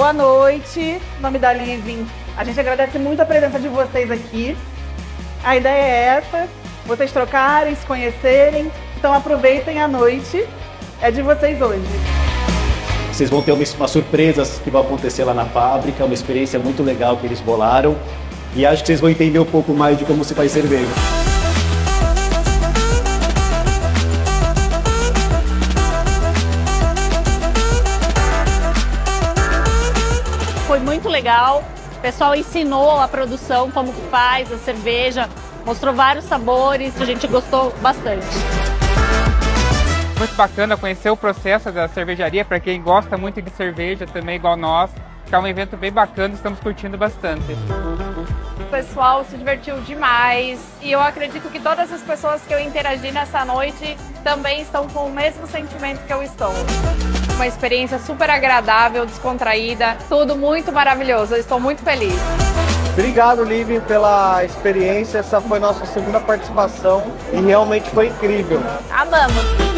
Boa noite, em nome da Living. A gente agradece muito a presença de vocês aqui. A ideia é essa, vocês trocarem, se conhecerem. Então aproveitem a noite, é de vocês hoje. Vocês vão ter umas surpresas que vão acontecer lá na fábrica, uma experiência muito legal que eles bolaram. E acho que vocês vão entender um pouco mais de como se faz cerveja. Foi muito legal, o pessoal ensinou a produção, como que faz a cerveja, mostrou vários sabores, a gente gostou bastante. Muito bacana conhecer o processo da cervejaria, para quem gosta muito de cerveja também, igual nós. É um evento bem bacana, estamos curtindo bastante. O pessoal se divertiu demais e eu acredito que todas as pessoas que eu interagi nessa noite também estão com o mesmo sentimento que eu estou. Uma experiência super agradável, descontraída, tudo muito maravilhoso, eu estou muito feliz. Obrigado, Living, pela experiência, essa foi nossa segunda participação e realmente foi incrível. Amamos!